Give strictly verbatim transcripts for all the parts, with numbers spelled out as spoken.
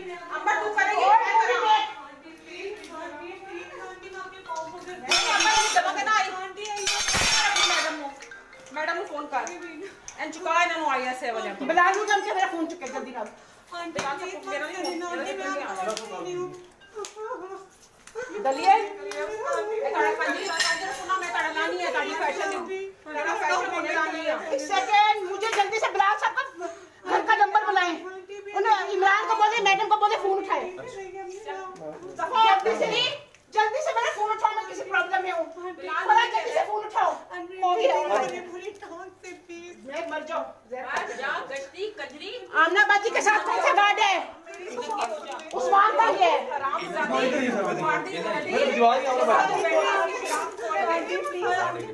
अम्मा तू करेगी मैं करूंगी अम्मा ये दबा के ना आई आंटी आई मैडम को मैडम को फोन कर एंड चुका है ना आई ऐसे वाले बुला लूं जब से मेरा फोन चुके जल्दी कर आंटी मेरा नहीं दलिए ताड़ा पंजी ताड़ा सुना मैं ताड़ा लानी है ताड़ी फैशन ताड़ा फैशन में लानी है एक सेकंड मुझे जल्दी से ब्लाक साहब का घर का नंबर बुलाएं उन्हें इमरान को बोले मैडम को बोले फोन उठाए जल्दी से जल्दी से मेरा फोन उठाओ मैं किसी प्रॉब्लम में हूं थोड़ा जल्दी से फोन उठाओ हो गया पूरी टांग से प्लीज मैं मर जाओ जा गश्ती कजरी आमना बाजी के साथ कौन सा गार्ड है उस्मान का ये आराम से मार दी मैं जुआरी और बात आंटी प्लीज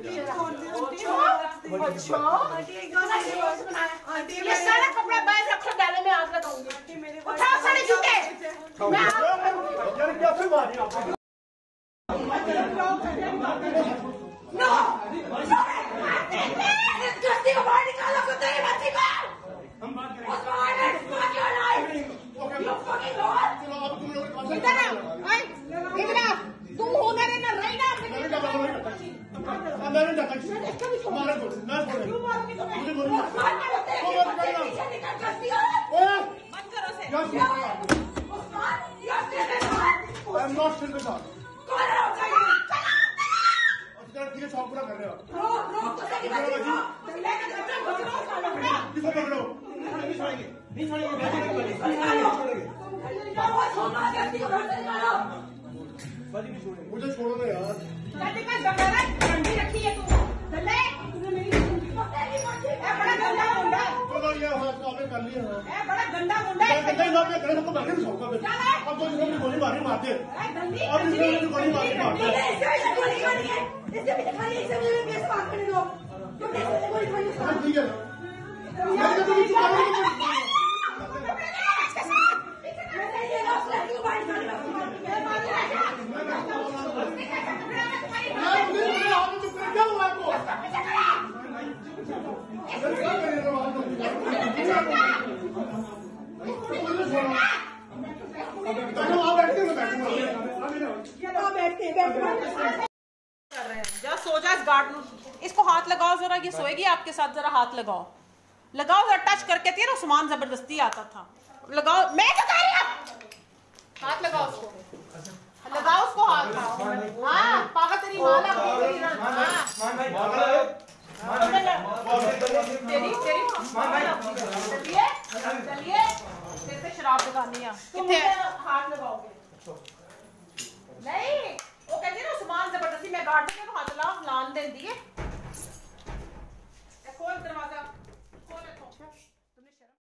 अच्छा आंटी ये सारा कपड़ा बाहर रखो डाले में आग लगाऊंगी आंटी मेरे उठाओ सारे जूते मैं यार क्या फिर मारी आपने नो जल्दी बाहर निकालो कुत्ते की बच्ची को हम बात करेंगे Usman fuck your life you fucking lord इधर आ ओए इधर आ तुम हो मेरे ना रही ना मैं नहीं जाता इसका भी मारो ना क्यों मारोगे तुम्हें मुझे बोलो उस्मान ने होते हैं पीछे निकल जल्दी आओ बंद करो से Usman yes I am not still with कौन है ठीक है शॉप पूरा कर रहे हो रोक रोक तो सही बात है लेके चलो किसको पकड़ो नहीं छोड़ेंगे नहीं छोड़ेंगे निकालो बाबा छोड़ो जल्दी को निकालो बाजी भी छोड़ेंगे मुझे छोड़ो ना यार जल्दी कर गंगा ठंडी रखी है तू दले तूने मेरी सुनी तो तेरी मर्जी है बड़ा गंदा मुंडा चलो ये हाथ आपने कर लिया है बड़ा गंदा मुंडा है गंदा लोग ने करे सबको मारने छोड़ कर अब तो लोग गोली मारी मारते अब इस लोग ने गोली मारी मारते ऐसे गोली मारी है इससे भी खाली इससे भी बेस बात करने दो तो कैसे गोली मारी ठीक है मैं तो तुम्हें चुका नहीं मैं ये लॉस लड़की को बाहर निकालने वाली मैं मार रहा यार मुझे आप चुप कर क्या हुआ आपको ऐसा क्या कर रहे हो आप बैठो आप बैठते हो बैठो आप बैठते बैठो जा सो जा इस गार्ड इसको हाथ लगाओ जरा ये सोएगी आपके साथ जरा हाथ लगाओ लगाओ जरा टच करके तेरा सामान जबरदस्ती आता था लगाओ मैं क्या कर रही हूं हाथ लगाओ उसको लगाओ उसको हाथ हां पागल तेरी मां ना तेरी हां तेरी तेरी मान भाई चलिए चलिए तेरे पे शराब लगानी है किथे हाथ लगाओगे नहीं वो कहती है ना सामान जबरदस्ती मैं गार्ड के हाथ ला लान देंदी है